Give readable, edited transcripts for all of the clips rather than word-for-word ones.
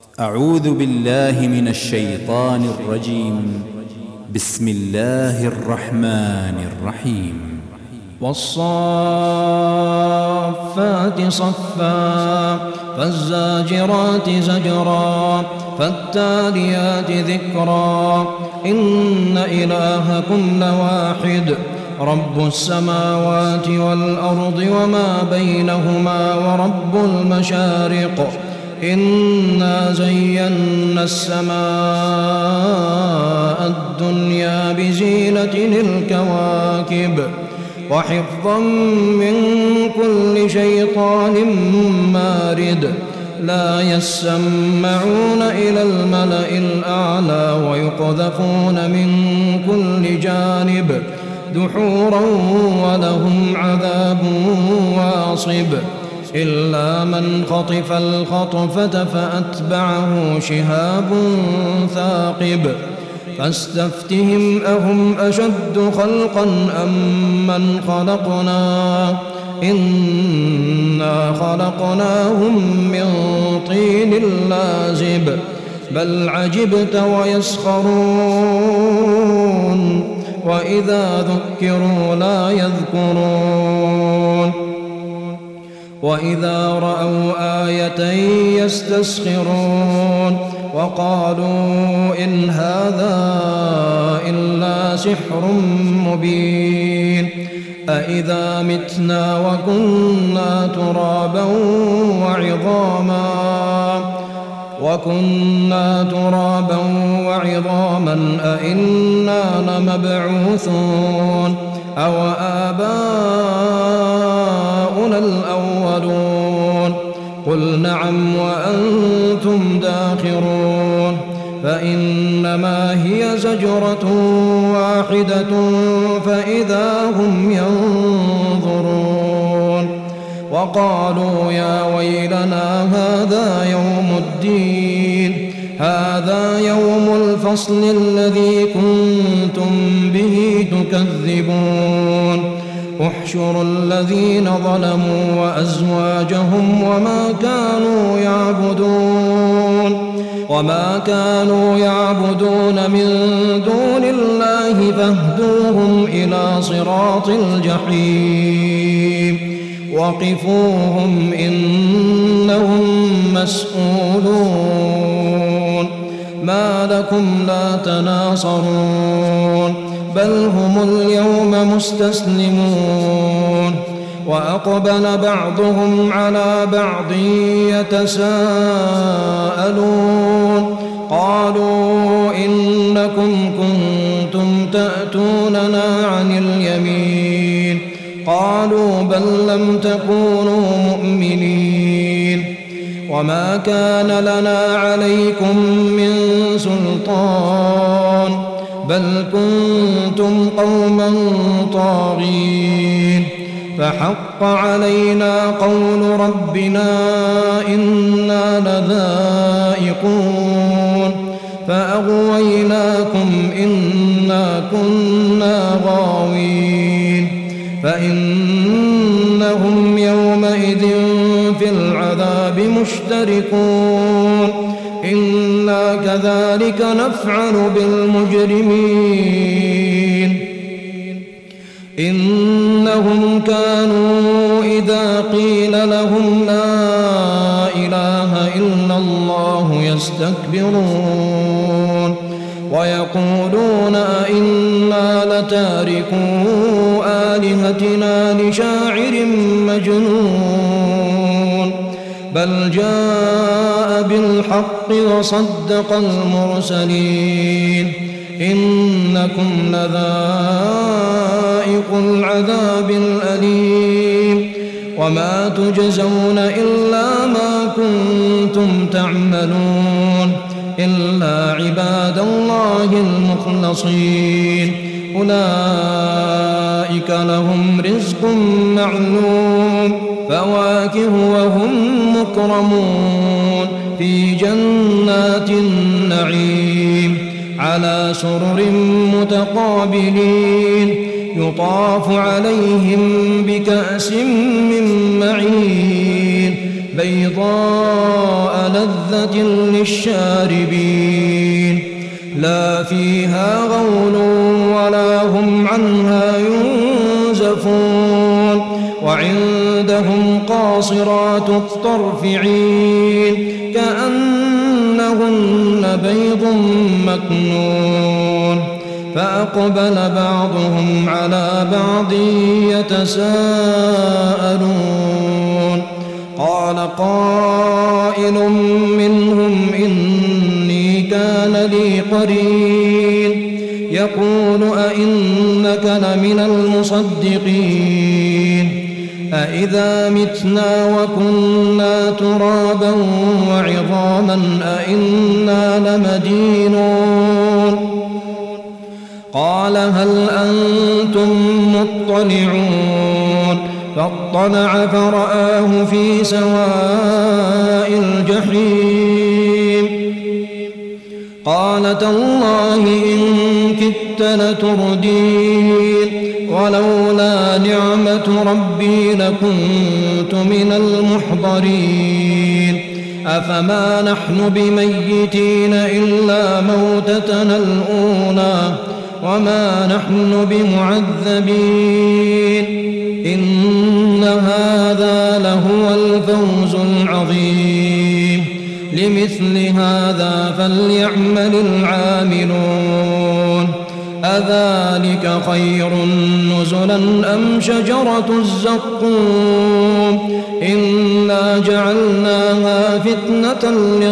أعوذ بالله من الشيطان الرجيم. بسم الله الرحمن الرحيم. والصافات صفا فالزاجرات زجرا فالتاليات ذكرا إن إلهكم لواحد رب السماوات والأرض وما بينهما ورب المشارق إنا زينا السماء الدنيا بزينة الكواكب وحفظا من كل شيطان مارد لا يسمعون إلى الملأ الأعلى ويقذفون من كل جانب دحورا ولهم عذاب واصب إلا من خطف الخطفة فأتبعه شهاب ثاقب فاستفتهم أهم أشد خلقا أم من خلقنا إنا خلقناهم من طين لازب بل عجبت ويسخرون وإذا ذكروا لا يذكرون وإذا رأوا آية يستسخرون وقالوا إن هذا إلا سحر مبين أإذا متنا وكنا ترابا وعظاما أإنا لمبعوثون أو آباؤنا الأولون قل نعم وأنتم داخرون فإنما هي زجرة واحدة فإذا هم ينظرون وقالوا يا ويلنا هذا يوم الدين هذا يوم الفصل الذي كنتم به تكذبون احشروا الذين ظلموا وأزواجهم وما كانوا يعبدون من دون الله فاهدوهم إلى صراط الجحيم وقفوهم إنهم مسؤولون ما لكم لا تناصرون بل هم اليوم مستسلمون وأقبل بعضهم على بعض يتساءلون قالوا إنكم كنتم تأتوننا عن اليمين قالوا بل لم تكونوا مؤمنين وما كان لنا عليكم من سلطان بل كنتم قوما طاغين فحق علينا قول ربنا إنا لذائقون فأغويناكم إنا كنا غاوين فإنهم يومئذ في العذاب مشتركون إنا كذلك نفعل بالمجرمين إنهم كانوا إذا قيل لهم لا إله إلا الله يستكبرون ويقولون أئنا لتاركو آلهتنا لشاعر مجنون بل جاء بالحق وصدق المرسلين إنكم لذائق العذاب الأليم وما تجزون إلا ما كنتم تعملون إلا عباد الله المخلصين أولئك لهم رزق معلوم فواكه وهم مكرمون في جنات النعيم على سرر متقابلين يطاف عليهم بكأس من معين بيضاء لذة للشاربين لا فيها غول ولا هم عنها ينزفون وعندهم قاصرات الطرف عين كأنهن بيض مكنون فأقبل بعضهم على بعض يتساءلون قال قائل منهم إني كان لي قرين يقول أئنك لمن المصدقين أإذا متنا وكنا ترابا وعظاما أئنا لمدينون قال هل أنتم مطلعون فاطلع فرآه في سواء الجحيم قال تالله إن كدت لتردين ولولا نعمة ربي لكنت من المحضرين أفما نحن بميتين إلا موتتنا الأولى وما نحن بمعذبين إن هذا لهو الفوز العظيم لمثل هذا فليعمل العاملون أذلك خير نزلا أم شجرة الزقوم إنا جعلناها فتنة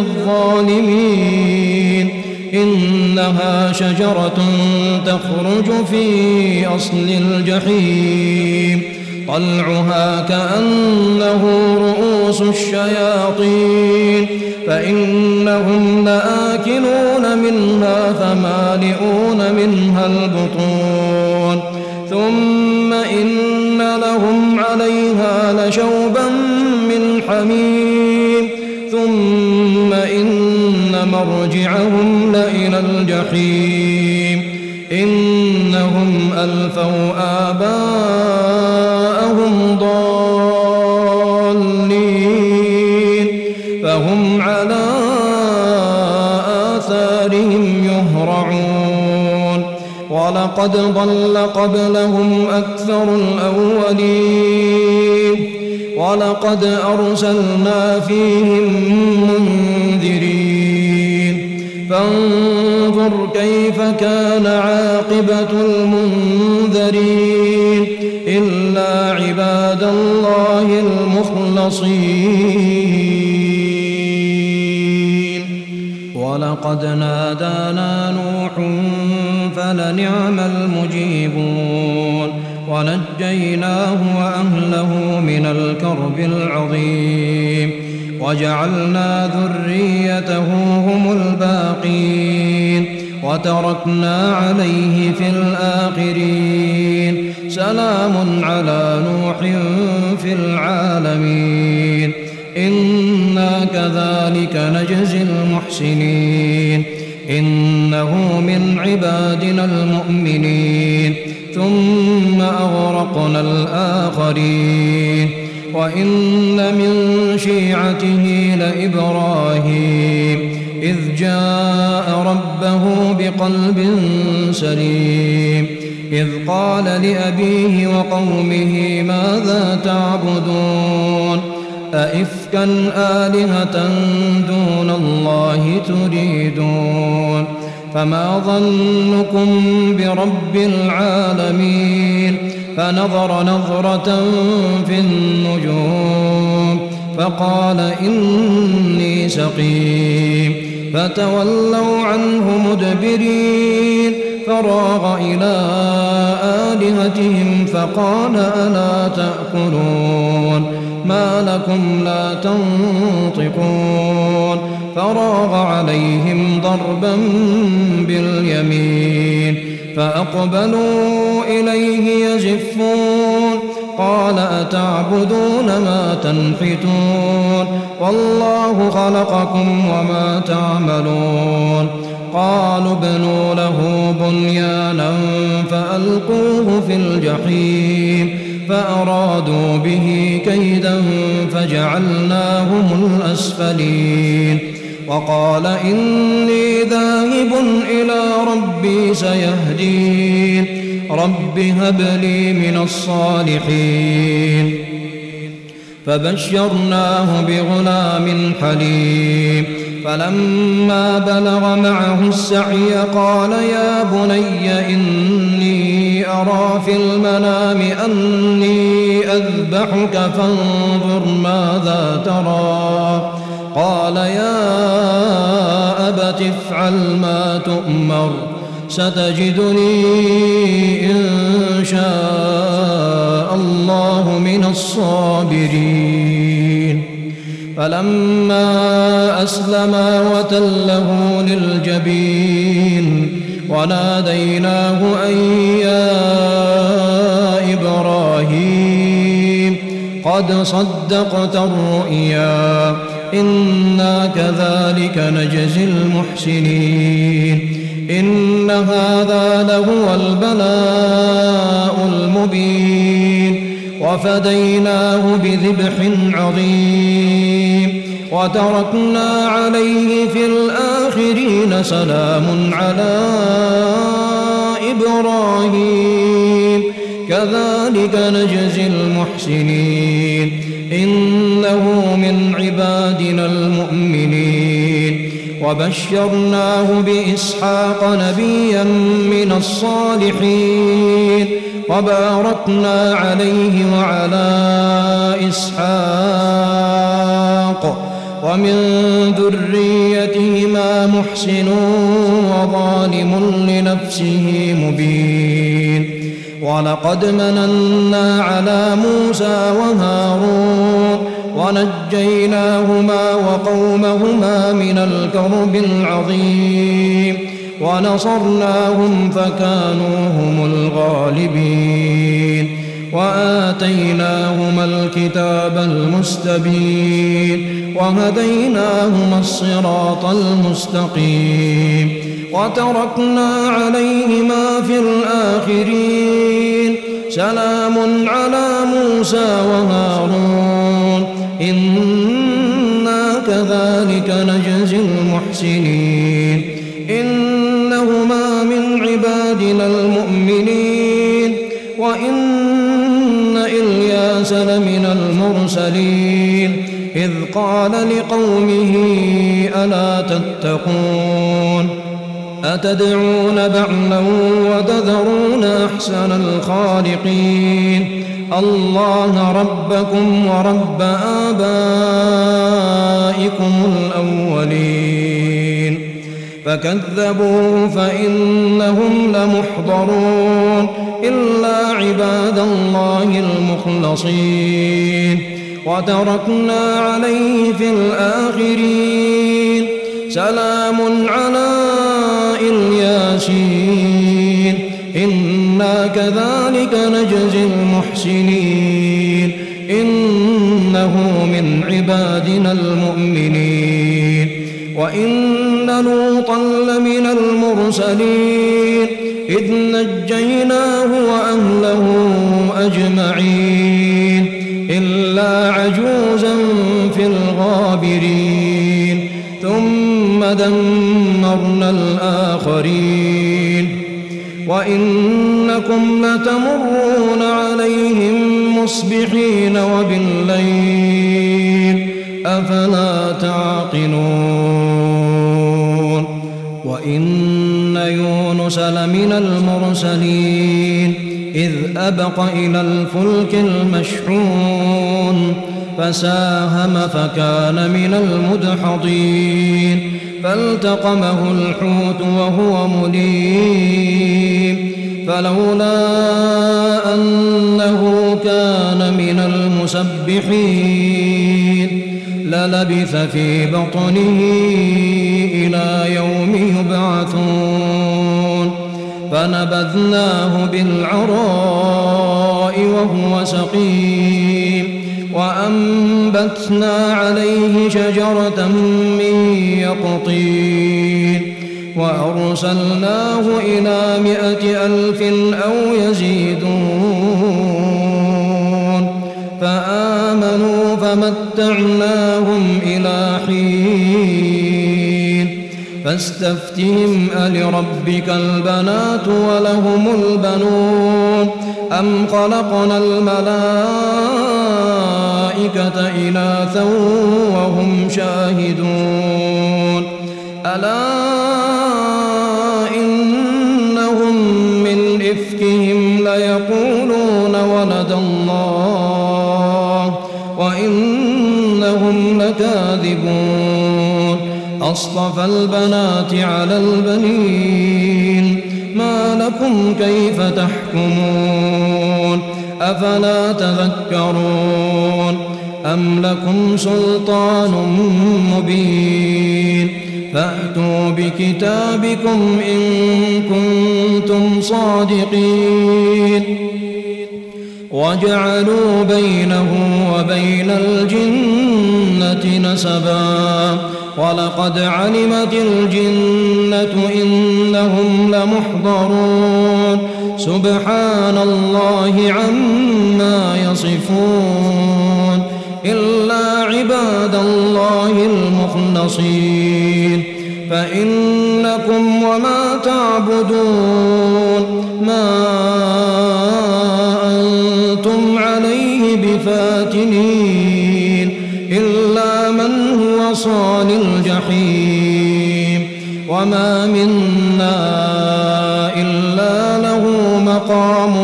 للظالمين إنها شجرة تخرج في أصل الجحيم طلعها كأنه رؤوس الشياطين فإنهم لآكلون منها فمالئون منها البطون ثم إن لهم عليها لشوبا من حميم ثم إن مرجعهم لإلى الجحيم إنهم ألفوا آباءهم ضالين فهم على آثارهم يهرعون ولقد ضل قبلهم أكثر الأولين ولقد أرسلنا فيهم منذرين فانظر كيف كان عاقبة المنذرين إلا عباد الله المخلصين ولقد نادانا نوح فلنعم المجيبون ونجيناه وأهله من الكرب العظيم وجعلنا ذريته هم الباقين وتركنا عليه في الآخرين سلام على نوح في العالمين إنا كذلك نجزي المحسنين إنه من عبادنا المؤمنين ثم أغرقنا الآخرين وإن من شيعته لإبراهيم إذ جاء ربه بقلب سليم إذ قال لأبيه وقومه ماذا تعبدون أئفكا آلهة دون الله تريدون فما ظنكم برب العالمين فنظر نظرة في النجوم فقال إني سقيم فتولوا عنه مدبرين فراغ إلى آلهتهم فقال ألا تأكلون ما لكم لا تنطقون فراغ عليهم ضربا باليمين فأقبلوا إليه يزفون قال أتعبدون ما تنحتون والله خلقكم وما تعملون قالوا ابنوا له بنيانا فألقوه في الجحيم فأرادوا به كيدا فجعلناهم الأسفلين وقال إني ذاهب إلى ربي سيهدين رب هب لي من الصالحين فبشرناه بغلام حليم فلما بلغ معه السعي قال يا بني إني أرى في المنام أني أذبحك فانظر ماذا ترى قال يا أبت افعل ما تؤمر ستجدني إن شاء الله من الصابرين فلما أسلما وتله للجبين وناديناه أن يا إبراهيم قد صدقت الرؤيا إنا كذلك نجزي المحسنين إن هذا لهو البلاء المبين وفديناه بذبح عظيم وتركنا عليه في الآخرين سلام على إبراهيم كذلك نجزي المحسنين إنه من عبادنا المؤمنين وبشرناه بإسحاق نبيا من الصالحين وباركنا عليه وعلى إسحاق ومن ذريتهما محسن وظالم لنفسه مبين ولقد مننا على موسى وهارون ونجيناهما وقومهما من الكرب العظيم ونصرناهم فكانوا هم الغالبين وآتيناهما الكتاب المستبين وهديناهما الصراط المستقيم وتركنا عليهما في الآخرين سلام على موسى وهارون إنا كذلك نجزي المحسنين إنهما من عبادنا المؤمنين وإن إلياس لمن المرسلين إذ قال لقومه ألا تتقون أتدعون بعلا وتذرون أحسن الخالقين الله ربكم ورب آبائكم الأولين فكذبوه فإنهم لمحضرون إلا عباد الله المخلصين وتركنا عليه في الآخرين سلام على الياسين إنا كذلك نجزي المحسنين إنه من عبادنا المؤمنين وإن لوطا لمن المرسلين إذ نجيناه وأهله أجمعين إلا عجوزا في الغابرين ثم دمرنا الآخرين وإنكم لتمرون عليهم مصبحين وبالليل أفلا تعقلون وإن يونس لمن المرسلين إذ أبق إلى الفلك المشحون فساهم فكان من المدحضين فالتقمه الحوت وهو مليم فلولا أنه كان من المسبحين للبث في بطنه إلى يوم يبعثون فنبذناه بالعراء وهو سقيم وأنبتنا عليه شجرة من يقطين وأرسلناه إلى 100,000 أو يزيدون فآمنوا فمتعناهم إلى حين فاستفتهم ألربك البنات ولهم البنون أم خلقنا الملائكة إناثا وهم شاهدون ألا إنهم من إفكهم ليقولون ولد الله وإنهم لكاذبون أصطفى البنات على البنين ما لكم كيف تحكمون أفلا تذكرون أم لكم سلطان مبين فأتوا بكتابكم إن كنتم صادقين وجعلوا بينه وبين الجنة نسبا ولقد علمت الجنة إنهم لمحضرون سبحان الله عما يصفون إلا عباد الله المخلصين فإنكم وما تعبدون ما أنتم عليه بفاتنين إلا من هو صال الجحيم وما منا إلا له مقام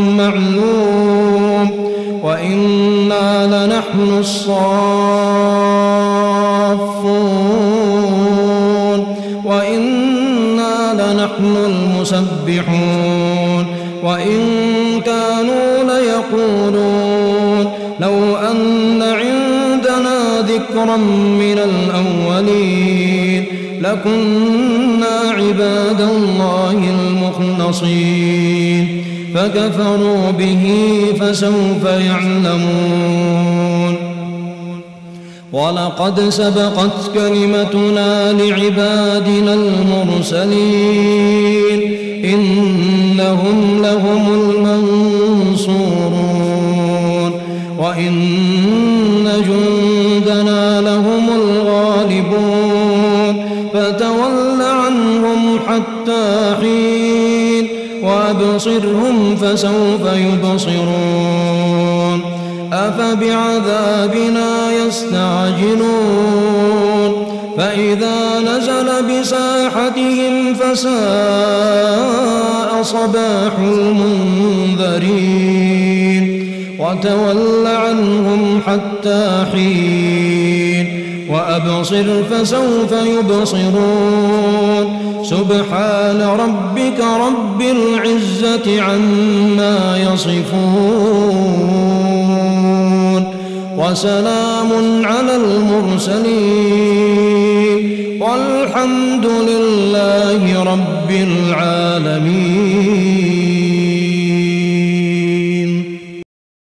معلوم وإنا لنحن الصافون وإنا لنحن المسبحون وإن كانوا ليقولون لو أن عندنا ذكرا من الأولين لكنا عباد الله المخلصين فكفروا به فسوف يعلمون ولقد سبقت كلمتنا لعبادنا المرسلين إنهم لهم المنصورون وإن جندنا لهم الغالبون فتول عنهم حتى حين وأبصرهم فسوف يبصرون أفبعذابنا يستعجلون فإذا نزل بساحتهم فساء صباح المنذرين وتول عنهم حتى حين وأبصر فسوف يبصرون سبحان ربك رب العزة عما يصفون وسلام على المرسلين والحمد لله رب العالمين.